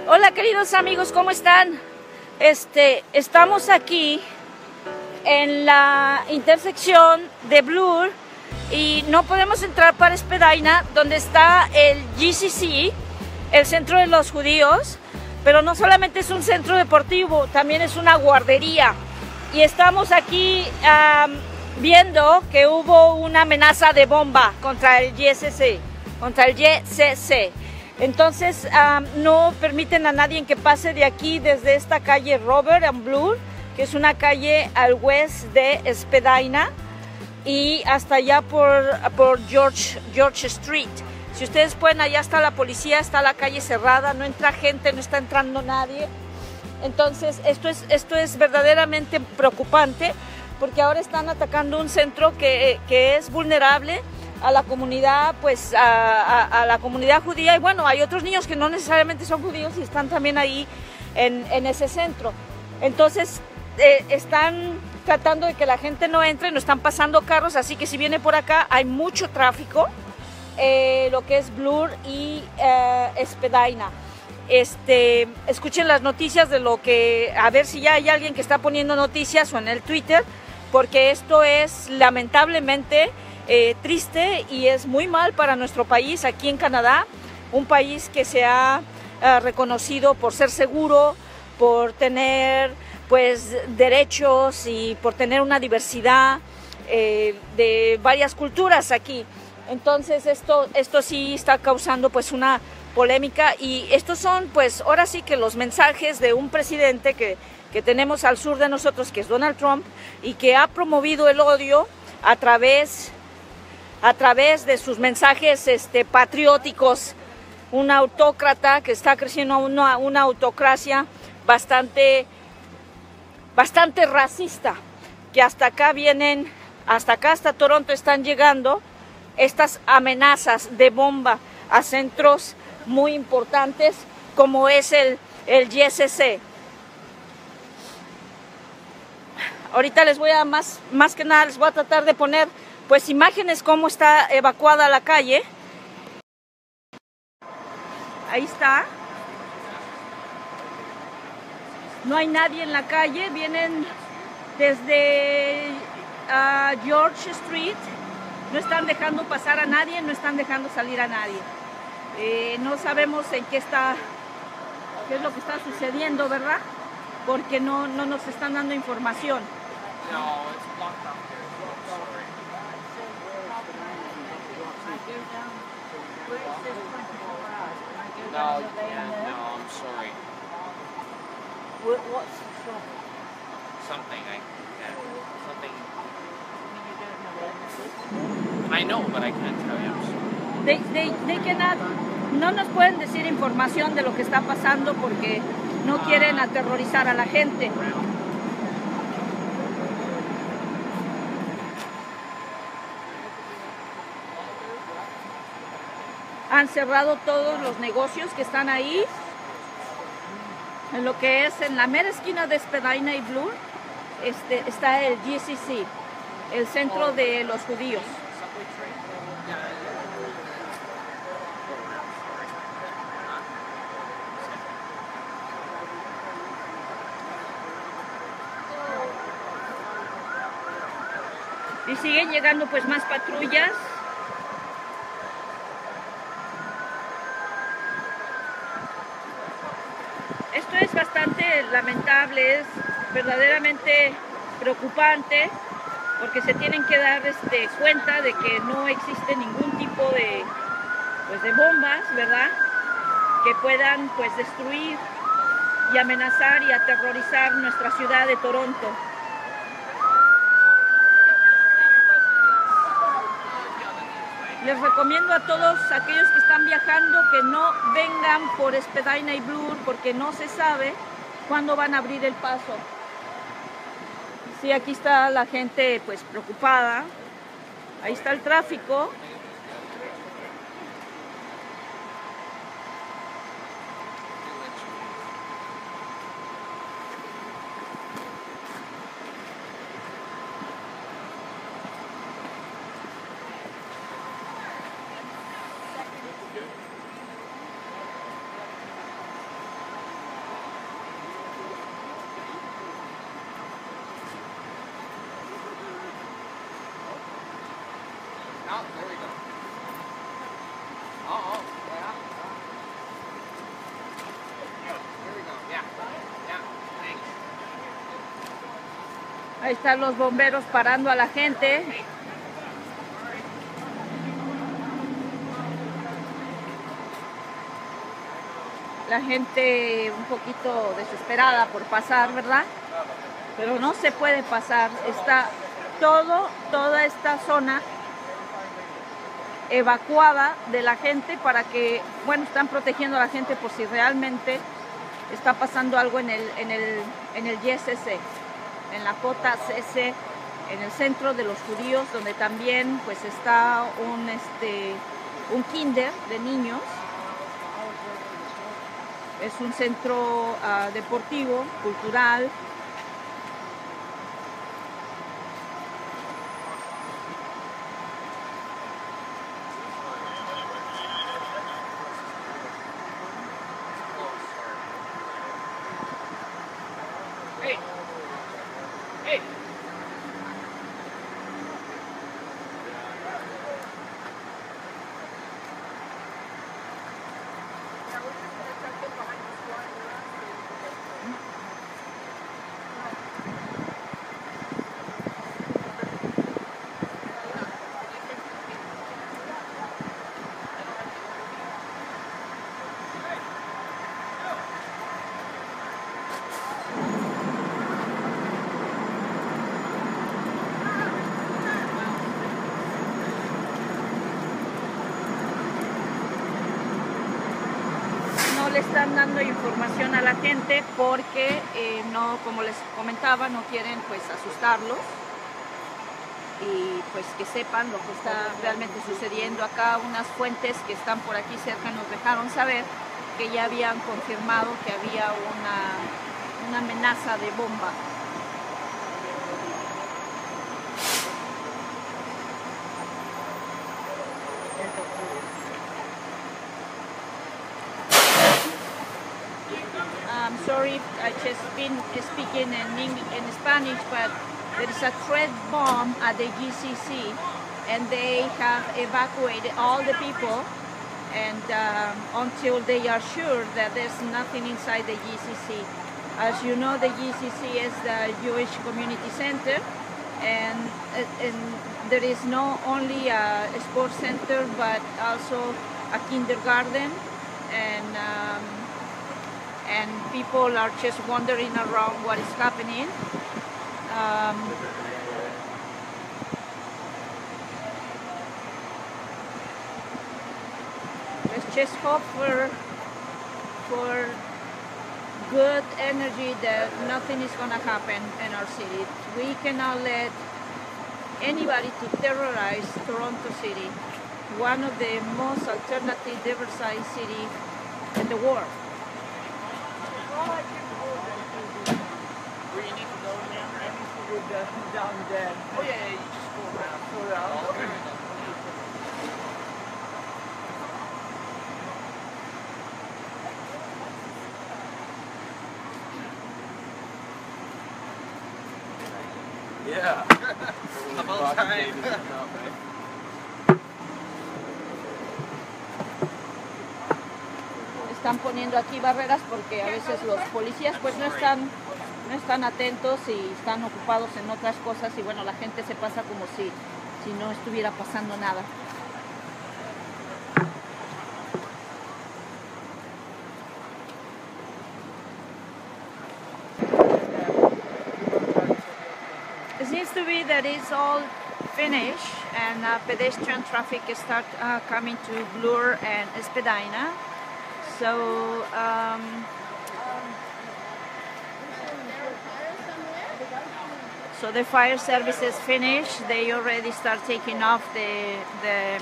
Hola queridos amigos, ¿cómo están? Estamos aquí en la intersección de Bloor y no podemos entrar para Spadina, donde está el GCC, el centro de los judíos, pero no solamente es un centro deportivo, también es una guardería. Y estamos aquí viendo que hubo una amenaza de bomba contra el GCC. Entonces no permiten a nadie que pase de aquí desde esta calle Robert and Bloor, que es una calle al west de Spadina, y hasta allá por George Street. Si ustedes pueden, allá está la policía, está la calle cerrada, no entra gente, no está entrando nadie. Entonces esto es verdaderamente preocupante, porque ahora están atacando un centro que es vulnerable a la comunidad, pues a la comunidad judía, y bueno, hay otros niños que no necesariamente son judíos y están también ahí en ese centro. Entonces están tratando de que la gente no entre, no están pasando carros, así que si viene por acá hay mucho tráfico, lo que es Bloor y Spadina. Escuchen las noticias de lo que, a ver si ya hay alguien que está poniendo noticias o en el Twitter, porque esto es lamentablemente triste y es muy mal para nuestro país aquí en Canadá, un país que se ha reconocido por ser seguro, por tener pues derechos y por tener una diversidad de varias culturas aquí. Entonces esto sí está causando pues una polémica, y estos son pues ahora sí que los mensajes de un presidente que tenemos al sur de nosotros, que es Donald Trump, y que ha promovido el odio a través de sus mensajes patrióticos. Un autócrata que está creciendo a una autocracia bastante racista, que hasta acá vienen, hasta Toronto están llegando estas amenazas de bomba a centros muy importantes como es el GCC. Ahorita les voy a más que nada les voy a tratar de poner pues imágenes cómo está evacuada la calle. Ahí está. No hay nadie en la calle, vienen desde George Street, no están dejando pasar a nadie, no están dejando salir a nadie. No sabemos qué es lo que está sucediendo, ¿verdad? Porque no nos están dando información. No, I'm sorry. What's wrong? Something, I know, but I can't tell you. I'm sorry. They cannot, no nos pueden decir información de lo que está pasando porque no quieren aterrorizar a la gente. Han cerrado todos los negocios que están ahí, en lo que es en la mera esquina de Spadina y Bloor, está el GCC, el centro de los judíos. Y siguen llegando pues más patrullas. Esto es bastante lamentable, es verdaderamente preocupante, porque se tienen que dar cuenta de que no existe ningún tipo de bombas, ¿verdad?, que puedan pues destruir y amenazar y aterrorizar nuestra ciudad de Toronto. Les recomiendo a todos aquellos que están viajando que no vengan por Spadina y Bloor, porque no se sabe cuándo van a abrir el paso. Sí, aquí está la gente pues preocupada. Ahí está el tráfico. Ahí están los bomberos parando a la gente. La gente un poquito desesperada por pasar, ¿verdad? Pero no se puede pasar. Está toda esta zona evacuada de la gente para que, bueno, están protegiendo a la gente por si realmente está pasando algo en el YCC, en la JCC, en el centro de los judíos, donde también pues está un kinder de niños. Es un centro deportivo, cultural. Le están dando información a la gente porque no, como les comentaba, no quieren pues asustarlos y pues que sepan lo que está realmente sucediendo. Acá unas fuentes que están por aquí cerca nos dejaron saber que ya habían confirmado que había una amenaza de bomba. I'm sorry, I just been speaking in Spanish, but there is a threat bomb at the GCC, and they have evacuated all the people, and until they are sure that there's nothing inside the GCC. As you know, the GCC is the Jewish Community Center, and there is not only a sports center, but also a kindergarten, and people are just wandering around what is happening. Let's just hope for good energy that nothing is going to happen in our city. We cannot let anybody to terrorize Toronto City, one of the most alternative, diversified cities in the world. Where you need to go now, right? Down there. Oh yeah, you just go around. Okay. Yeah. About time. Están poniendo aquí barreras porque a veces los policías pues no están atentos y están ocupados en otras cosas, y bueno, la gente se pasa como si no estuviera pasando nada. It seems to be that it's all finished, and pedestrian traffic start coming to Bloor and Spadina. So so the fire service is finished. They already start taking off the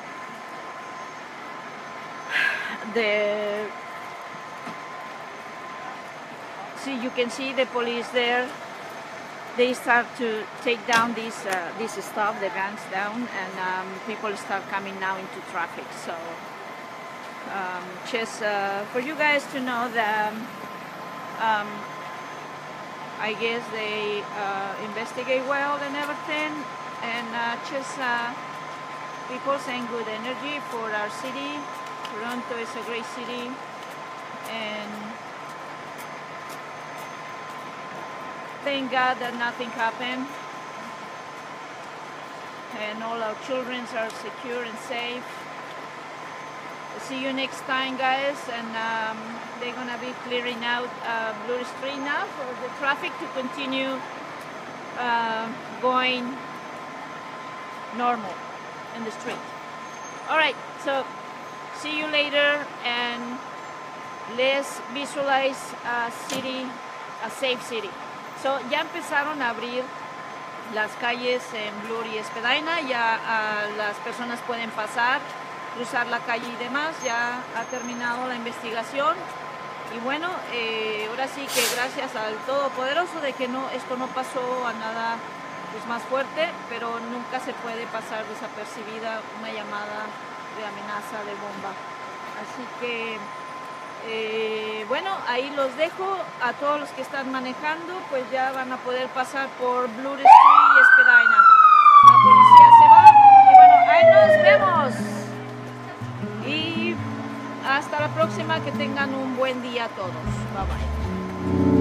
see, you can see the police there. They start to take down this stuff, the vans down, and people start coming now into traffic. So just for you guys to know that I guess they investigate well and everything, and just people saying good energy for our city. Toronto is a great city, and thank God that nothing happened. And all our children are secure and safe. See you next time, guys. And they're gonna be clearing out Bloor Street now for the traffic to continue going normal in the street. All right, so see you later, and let's visualize a city, a safe city. So ya empezaron a abrir las calles en Bloor y Spadina, ya las personas pueden pasar, cruzar la calle y demás. Ya ha terminado la investigación y bueno, ahora sí que gracias al Todopoderoso de que esto no pasó a nada pues más fuerte, pero nunca se puede pasar desapercibida una llamada de amenaza de bomba. Así que bueno, ahí los dejo. A todos los que están manejando, pues ya van a poder pasar por Bloor Street y Spadina. La policía se va y bueno, ahí nos vemos. Y hasta la próxima, que tengan un buen día todos. Bye bye.